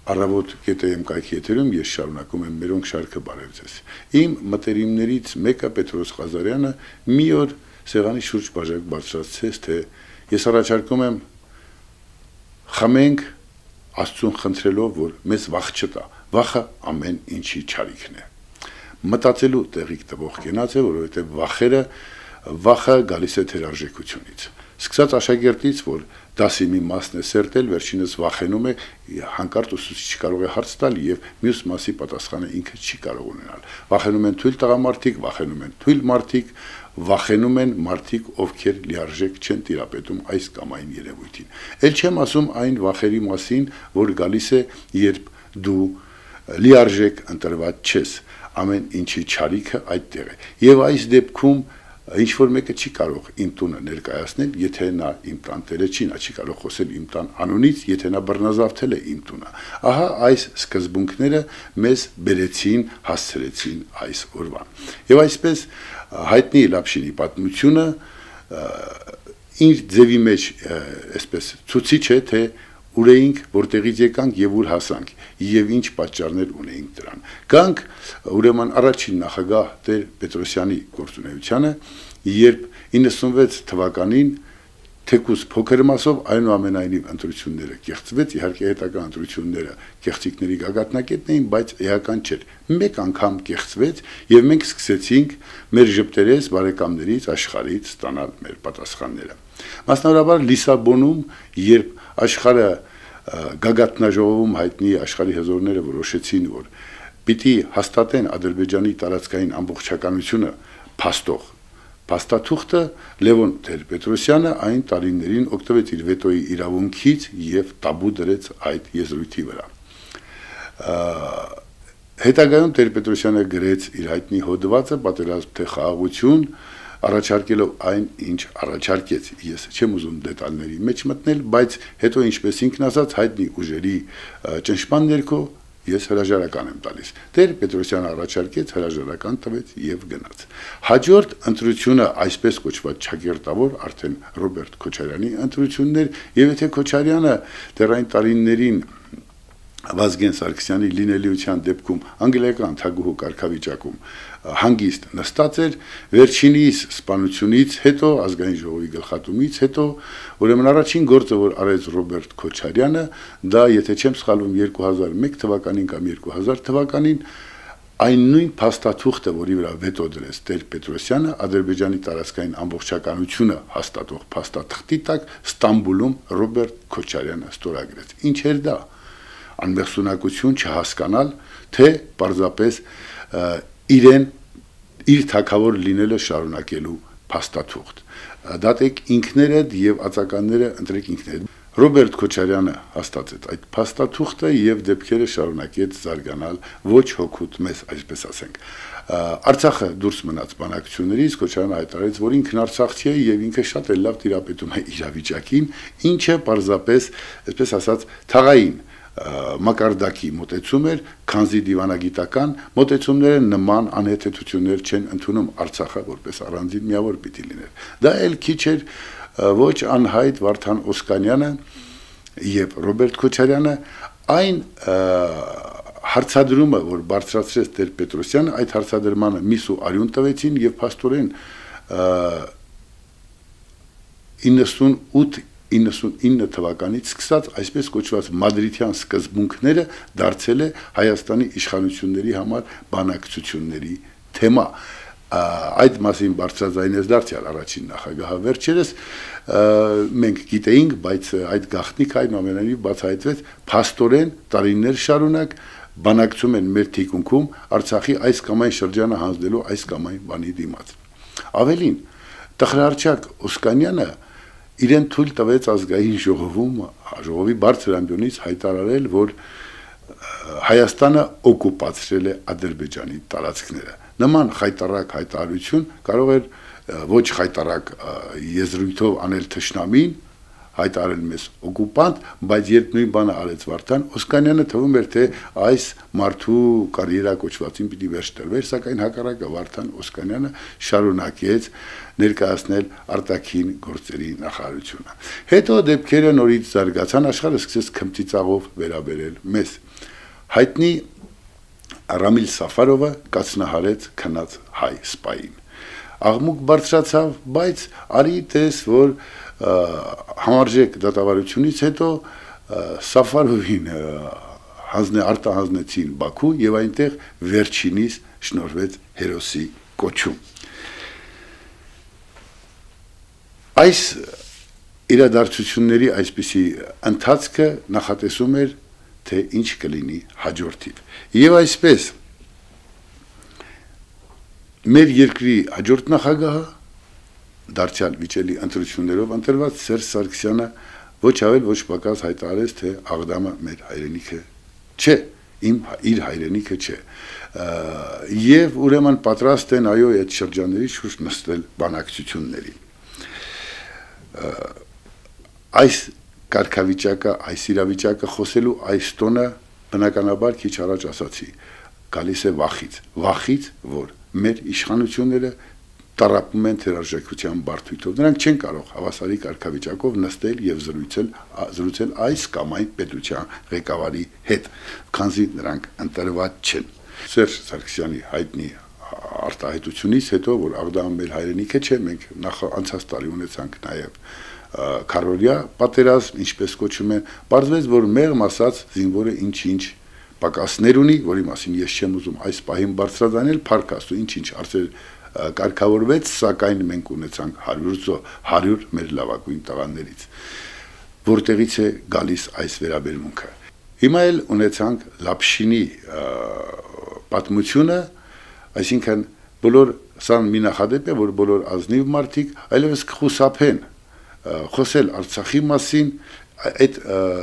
Առավոտ GTM կայքի եթերում ես շարունակում եմ մերոնք շարքը բարև ձեզ։ Իմ մտերիմներից մեկը Պետրոս Ղազարյանը մի օր սեղանի շուրջ բաժակ բարձրացրեց, թե ես առաջարկում եմ խմենք Աստծուն խնդրելով, որ մեզ վախ չտա։ Վախը ամեն ինչի չարիքն է։ Մտածելու տեղիք տվող կենաց է, որովհետև վախը գալիս է թերարժեքությունից։ Սկսած աշակերտից, որ դասի մի մասն է սերտել, վերջինս վախենում է, հանկարծ ուսուցիչ կարող է հարց տալ եւ մյուս մասի պատասխանը ինքը չի կարող ունենալ։ Վախենում են թույլ տղամարդիկ, վախենում են թույլ մարդիկ, վախենում են մարդիկ, ովքեր լիարժեք չեն տիրապետում այս կամ այն երևույթին։ Էլ չեմ ասում այն վախերի մասին, որ գալիս է, երբ դու լիարժեք ընտրված չես, ամեն ինչի չարիքը այդտեղ է։ Եվ այս դեպքում ինչ որ մեկը չի կարող իմ տունը ներկայացնել, եթե նա իմ տան տերը չի, նա չի կարող խոսել իմ տան անունից, եթե նա բռնազավթել է իմ տունը։ Ահա այս սկզբունքները մեզ բերեցին, հասցրեցին այս օրվան։ Եվ այսպես հայտնի Լապշինի պատմությունը իր ձևի մեջ այսպես ցուցիչ է, թե ուր էինք, որտեղից եկանք եւ ուր հասանք եւ ինչ պատճառներ ունեինք դրան։ Գանք ուրեմն առաջին նախագահ Տեր Պետրոսյանի գործունեությանը, երբ 96 թվականին թեկուզ փոքր մասով այնուամենայնիվ ընտրությունները կեղծվեց, իհարկե հետագա ընտրությունները կեղծիքների գագաթնակետն էին, բայց էական չէր։ Մեկ անգամ կեղծվեց եւ մենք սկսեցինք մեր ժպտերես բարեկամներից աշխարհից ստանալ մեր պատասխանները։ Մասնավորաբար Լիսաբոնում, երբ աշխարհը գագաթնաժողովում հայտնի աշխարհի հզորները որոշեցին, որ պիտի հաստատեն Ադրբեջանի տարածքային ամբողջականությունը փաստող փաստաթուղթը, Լևոն Տեր-Պետրոսյանը այն տարիներին օգտվեց իր վետոյի իրավունքից եւ տաբու դրեց այդ եզրույթի վրա։ Հետագայում Տեր-Պետրոսյանը գրեց իր հայտնի հոդվածը «Պատերազմ թե խաղաղություն», առաջարկելով այն, ինչ առաջարկեց։ Ես չեմ ուզում դետալների մեջ մտնել, բայց հետո ինչպես ինքն ասաց, հայտնի ուժերի ճնշման ներքո ես հրաժարական եմ տալիս։ Տեր Պետրոսյանը առաջարկեց, հրաժարական տվեց եւ գնաց։ Հաջորդ ընտրությունը այսպես կոչված ճակերտավոր արդեն Ռոբերտ Քոչարյանի ընտրություններ, եւ եթե Քոչարյանը դեռ այն տարիներին Վազգեն Սարգսյանի լինելիության դեպքում անգլիական թագուհու կարգավիճակում հանգիստ նստած էր, վերջինիս սպանությունից հետո, ազգային ժողովի գլխատումից հետո, ուրեմն առաջին գործը, որ արեց Ռոբերտ Քոչարյանը, դա, եթե չեմ սխալվում, 2001 թվականին կամ 2000 թվականին այն նույն փաստաթուղթը, որի վրա վետո դրեց Տեր Պետրոսյանը, Ադրբեջանի տարածքային ամբողջականությունը հաստատող փաստաթղթի տակ Ստամբուլում Ռոբերտ Քոչարյանը ստորագրեց։ Ինչ էր դա? Անմեղսունակություն չհասկանալ, թե պարզապես իր թագավոր լինելը շարունակելու փաստաթուղթ։ Դատեք ինքներդ եւ ածականները ընտրեք ինքներդ։ Ռոբերտ Քոչարյանը հաստատեց այդ փաստաթուղթը եւ դեպքերը շարունակեց զարգանալ ոչ հոգուտ մեզ, այսպես ասենք։ Արցախը դուրս մնաց բանակցություններից, Քոչարյանը հայտարարեց, որ ինքն արցախցի է եւ ինքը շատ էլ լավ տիրապետում է իրավիճակին, ինչը պարզապես, այսպես ասած, թաղային մակարդակի մոտեցում էր, քանզի դիվանագիտական մոտեցումները նման անհեթեթություններ չեն ընդունում Արցախը որպես առանձին միավոր պիտի լիներ։ Դա էլ քիչ էր ոչ անհայտ Վարդան Օսկանյանը եւ Ռոբերտ Քոչարյանը այն հարցադրումը, որ բարձրացրեց Տեր Պետրոսյանը, այդ հարցադրմանը միս ու արյուն տվեցին եւ փաստորեն 99 թվականից սկսած այսպես կոչված մադրիդյան սկզբունքները դարձել է Հայաստանի իշխանությունների համար բանակցությունների թեմա։ Այդ մասին բարձրաձայնեց դարձյալ առաջին նախագահը վերջերս, մենք գիտեինք, բայց այդ գաղտնիքը այնուամենայնիվ բացահայտվեց, փաստորեն տարիներ շարունակ բանակցում են մեր թիկունքում Արցախի այս կամ այն շրջանը հանձնելու այս կամ այն բանի դիմաց։ Ավելին, տխրահարչակ Օսկանյանը իրեն թույլ տվեց ազգային ժողովի բարձր ամբիոնից հայտարարել, որ Հայաստանը օկուպացրել է Ադրբեջանի տարածքները։ Նման խայտարակ հայտարարություն կարող էր ոչ խայտարակ եզրույթով անել թշնամին, հայտարարել մեզ օկուպանտ, բայց երբ նույն բանը արեց Վարդան Օսկանյանը, թվում էր թե այս մարդու կարիերա կոչվածին պիտի վերջ տրվեր, սակայն հակառակը Վարդան Օսկանյանը շարունակեց ներկայացնել արտաքին գործերի նախարարությունը։ Հետո դեպքերը նորից զարգացան, աշխարհը սկսեց քմծիծաղով վերաբերել մեզ։ Հայտնի Ռամիլ Սաֆարովը կացնահարեց քնած հայ սպային։ Աղմուկ բարձրացավ, բայց արի տես, որ համարժեք դատավարությունից հետո Սաֆարովին արտահանձնեցին Բաքու եւ այնտեղ վերջինիս շնորհվեց հերոսի կոչում։ Այս իրադարձությունների այսպիսի ընթացքը նախատեսում էր, թե ինչ կլինի հաջորդիվ։ Եվ այսպես մեր երկրի հաջորդ նախագահը դարձյալ վիճելի ընտրություններով ընտրված Սերժ Սարգսյանը ոչ ավել ոչ պակաս հայտարարեց, թե Աղդամը մեր հայրենիքը չէ, իր հայրենիքը չէ։ Եվ ուրեմն պատրաստ են այո այդ շրջանների շուրջ նստել բանակցությունների։ Այս կարգավիճակը, այս իրավիճակը խոսելու այս տոնը բնականաբար քիչ առաջ ասացի, գալիս է վախից, որ մեր իշխանությունները տարապում են թերարժեքության բարդույթով։ Նրանք չեն կարող հավասարի կարգավիճակով նստել եւ զրուցել այս կամ այն պետության ղեկավարի հետ, քանզի նրանք ընտրված չեն։ Սերժ Սարգսյանի հայտնի արտահայտությունից հետո, որ Աղդամը մեր հայրենիքը չէ, մենք անցած տարի ունեցանք նաև քարորիա պատերազմ, ինչպես կոչում են, պարզվեց, որ մեղմ ասած զինվորը ինչ-ինչ պակասներ ունի, որի մասին ես չեմ ուզում այս պահին բարձրաձայնել, փառք Աստծո, ինչ-ինչ հարցեր կարգավորվեց, սակայն մենք ունեցանք 100 մեր լավագույն տղաներից, որտեղից է գալիս այս վերաբերմունքը։ Հիմա էլ ունեցանք Լապշինի պատմությունը, այսինքն բոլոր սա մի նախադեպ է, որ բոլոր ազնիվ մարդիկ այլևս կխուսափեն խոսել Արցախի մասին, այդ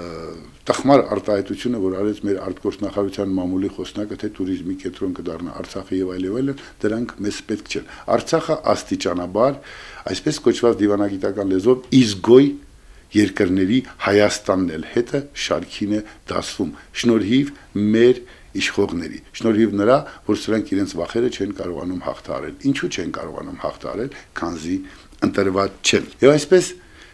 տխմար արտահայտությունը, որ արեց մեր արտգործնախարարության մամուլի խոսնակը, թե туриզմի կենտրոն կդառնա Արցախը եւ այլն, դրանք մեզ պետք չեն։ Արցախը աստիճանաբար, այսպես կոչված դիվանագիտական լեզվով իզգոյ երկրների Հայաստանն էլ հետը շարքին է դասվում, շնորհիվ մեր իշխողների, շնորհիվ նրա, որ սրանք իրենց վախերը չեն կարողանում հաղթահարել։ Ինչու չեն կարողանում հաղթահարել, քանզի ընտրված չեն։ Եվ այսպես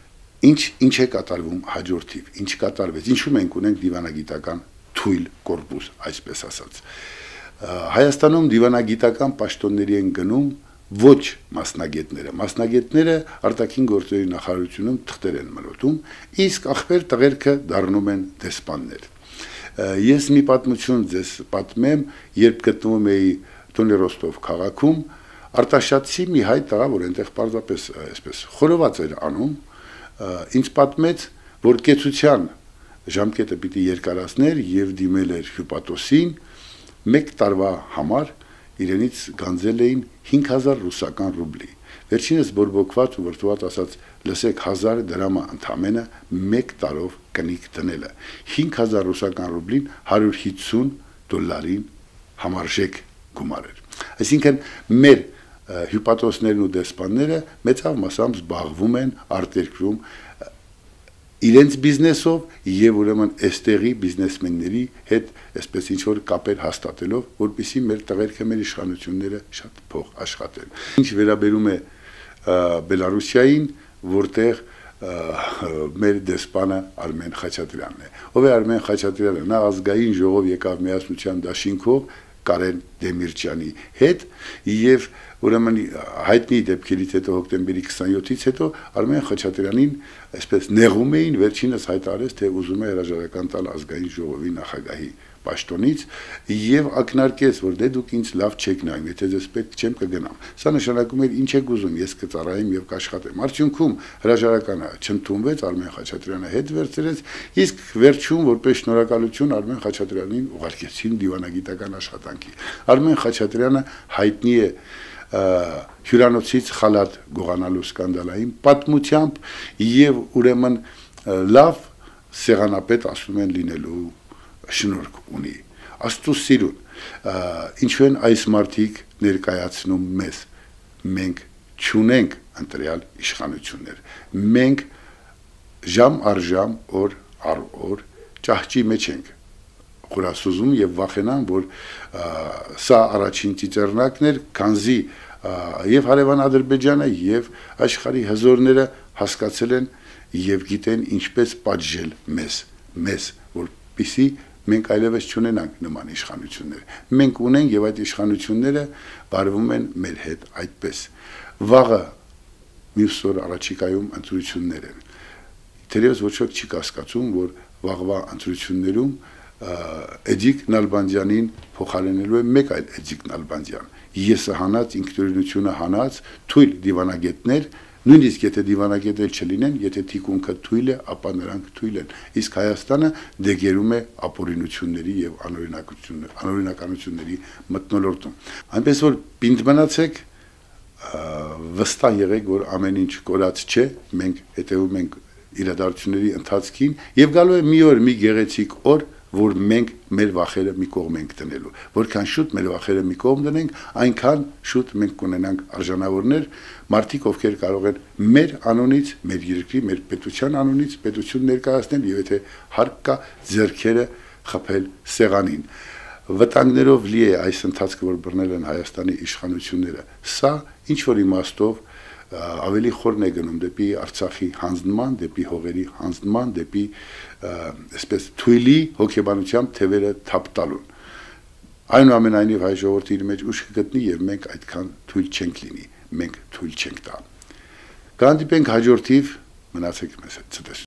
ինչ է կատարվում հաջորդիվ, ինչ կատարվեց, ինչու մենք ունենք դիվանագիտական թույլ կորպուս, այսպես ասած։ Հայաստանում դիվանագիտական պաշտոնների են գնում ոչ մասնագետները արտաքին գործերի նախարարությունում թղթեր են մրոտում, իսկ ախպեր տղերքը դառնում են դեսպաններ։ Ես մի պատմություն ձեզ պատմեմ, երբ գտնվում էի Տոնի Ռոստով քաղաքում, արտաշատցի մի հայ տղա, որ այնտեղ պարզապես այսպես խորոված էր անում, ինձ պատմեց, որ կեցության ժամկետը պիտի երկարացներ եւ դիմել էր հյուպատոսին, 1 տարվա համար իրենից գանձել էին 5000 ռուսական ռուբլի։ Վերջինս բորբոքված ու վրդոված ասաց, լսեք 1000 դրամը ընդամենը 1 տարով կնիկ դնելը։ 5000 ռուսական ռուբլին $150 համարժեք գումար էր։ Այսինքն մեր հյուպատոսներն ու դեսպանները մեծավ մասամբ զբաղվում են արտերկրում իրենց բիզնեսով եւ ուրեմն այստեղի բիզնեսմենների հետ այսպես ինչ որ կապեր հաստատելով, որպեսզի մեր տղերքը, մեր իշխանությունները շատ փող աշխատեն։ Ինչ վերաբերում է Բելարուսիային, որտեղ մեր դեսպանը Արմեն Խաչատրյանն է։ Ով է Արմեն Խաչատրյանը, նա ազգային ժողով եկավ միասնության դաշինքով Կարեն Դեմիրճյանի հետ եւ ուրեմն հայտնի դեպքերից հետո հոկտեմբերի 27-ից հետո Արմեն Խաչատրյանին այսպես նեղում էին, վերջինս հայտարարեց, թե ուզում է հրաժարական տալ ազգային ժողովի նախագահի պաշտոնից եւ ակնարկեց, որ դե դուք ինձ լավ չեք նայում, եթե ձեզ պետք չեմ կգնամ։ Սա նշանակում էր ինչ եք ուզում, ես կծառայեմ եւ կաշխատեմ։ Արդյունքում հրաժարականը չընդունվեց, Արմեն Խաչատրյանը հետ վերցրեց, իսկ վերջում որպես շնորհակալություն Արմեն Խաչատրյանին ուղարկեցին դիվանագիտական աշխատանքի։ Արմեն Խաչատրյանը հայտնի է հյուրանոցից խալաթ գողանալու սկանդալային պատմությամբ եւ ուրեմն լավ սեղանապետ ասում են լինելու շնորհք ունի։ Աստծո սիրուն, ինչու են այս մարդիկ ներկայացնում մեզ։ Մենք չունենք ընտրյալ իշխանություններ։ Մենք ժամ առ ժամ, օր առ օր ճահճի մեջ ենք խորասուզում եւ վախենան, որ սա առաջին ծիծեռնակն էր, քանզի եւ հարևան Ադրբեջանը եւ աշխարհի հզորները հասկացել են եւ գիտեն ինչպես պատժել մեզ, որպեսզի մենք այլևս չունենանք նման իշխանություններ։ Մենք ունենք եւ այդ իշխանությունները վարվում են մեր հետ այդպես։ Վաղը մյուս օր առաջիկայում ընտրություններ են։ Թերևս ոչ ոք չի կասկածում, որ վաղվա ընտրություններում Էդիկ Նալբանդյանին փոխարինելու է մեկ այլ Էդիկ Նալբանդյան։ Եսը հանած, ինքնուրույնությունը հանած, թույլ դիվանագետներ, նույնիսկ եթե դիվանագետել չլինեն, եթե թիկունքը թույլ է, ապա նրանք թույլ են։ Իսկ Հայաստանը դեգերում է ապօրինությունների եւ անօրինականությունների մթնոլորտում։ Այնպես որ պինդ մնացեք, վստահ եղեք, որ ամեն ինչ կորած չէ, մենք հետևում ենք իրադարձությունների ընթացքին եւ գալու է մի օր, մի գեղեցիկ օր, որ մենք մեր վախերը մի կողմ ենք տնելու, որքան շուտ մեր վախերը մի կողմ դնենք, այնքան շուտ մենք կունենանք արժանավորներ, մարդիկ, ովքեր կարող են մեր անունից, մեր երկրի, մեր պետության անունից պետություն ներկայացնել եւ եթե հարկ կա ձեռքերը խփել սեղանին։ Վտանգներով լի է այս ընթացքը, որ բռնել են Հայաստանի իշխանությունները։ Սա ինչ որ իմաստով ավելի խորն է գնում դեպի Արցախի հանձնման, դեպի հողերի հանձնման, դեպի այսպես թույլի հոգեբանությամբ թևերը թափ տալուն։ Այնուամենայնիվ հայ ժողովրդի իր մեջ ուժ կգտնի եւ մենք այդքան թույլ չենք լինի, մենք թույլ չենք տա։ Կհանդիպենք հաջորդիվ, մնացեք մեզ հետ։